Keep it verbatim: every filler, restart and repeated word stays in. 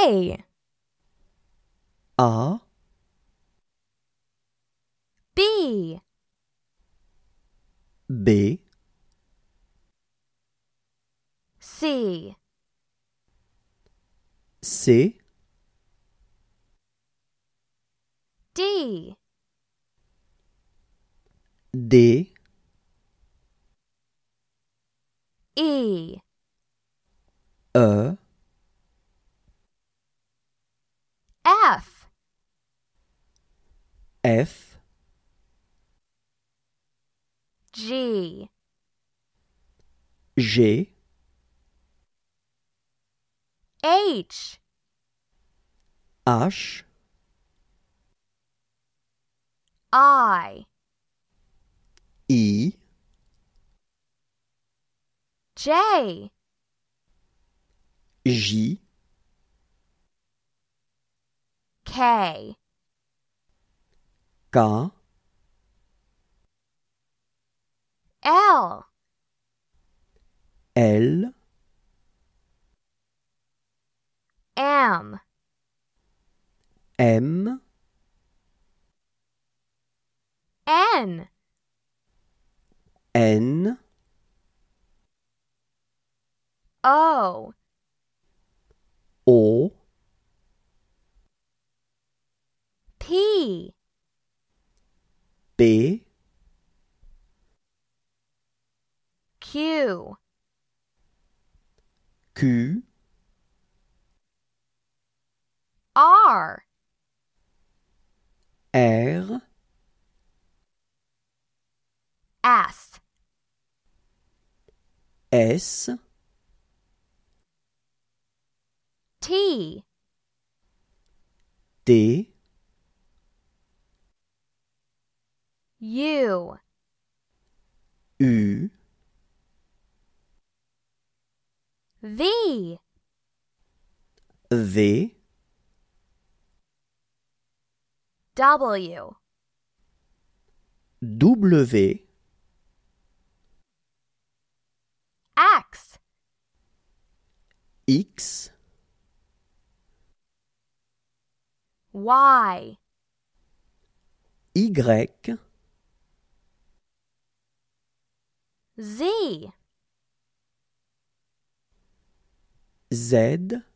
A, A, B, B, C, C, D, D, E, E, F, F, G, G, H, H, I, I, J, J, K, K, L, L, M, M, N, N, O, O, P, P, Q, Q, R, R, S, S, T, T, U, U, V, V, W, W, X, X, Y, Y, Z, Z,